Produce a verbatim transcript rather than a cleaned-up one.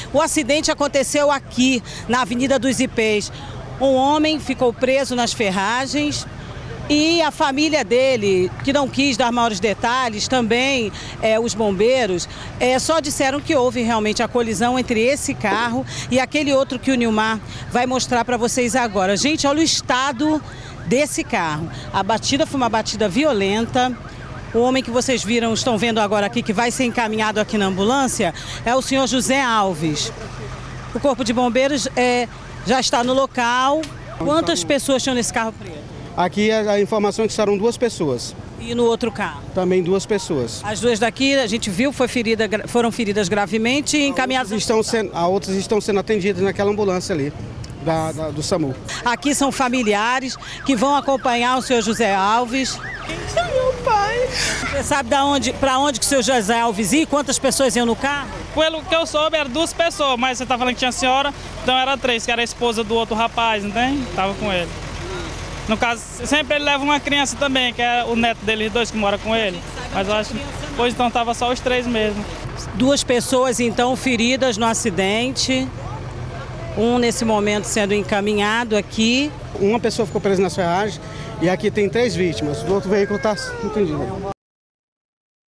O acidente aconteceu aqui, na Avenida dos Ipês. Um homem ficou preso nas ferragens e a família dele, que não quis dar maiores detalhes, também é, os bombeiros, é, só disseram que houve realmente a colisão entre esse carro e aquele outro que o Nilmar vai mostrar para vocês agora. Gente, olha o estado desse carro. A batida foi uma batida violenta. O homem que vocês viram, estão vendo agora aqui, que vai ser encaminhado aqui na ambulância, é o senhor José Alves. O Corpo de Bombeiros é, já está no local. Quantas pessoas tinham nesse carro preto? Aqui a, a informação é que serão duas pessoas. E no outro carro? Também duas pessoas. As duas daqui, a gente viu, foi ferida, foram feridas gravemente e encaminhadas. Estão sendo, a outras estão sendo atendidas naquela ambulância ali, da, da, do SAMU. Aqui são familiares que vão acompanhar o senhor José Alves. É meu pai. Você sabe da onde, para onde que o senhor José Alves ia e quantas pessoas iam no carro? Pelo que eu soube, eram duas pessoas, mas você tá falando que tinha senhora, então era três, que era a esposa do outro rapaz, entende? Tava com ele. No caso, sempre ele leva uma criança também, que é o neto deles dois que mora com ele. Mas eu acho que hoje então tava só os três mesmo. Duas pessoas então feridas no acidente. Um nesse momento sendo encaminhado aqui. Uma pessoa ficou presa nas ferragens e aqui tem três vítimas. Do outro veículo está entendido.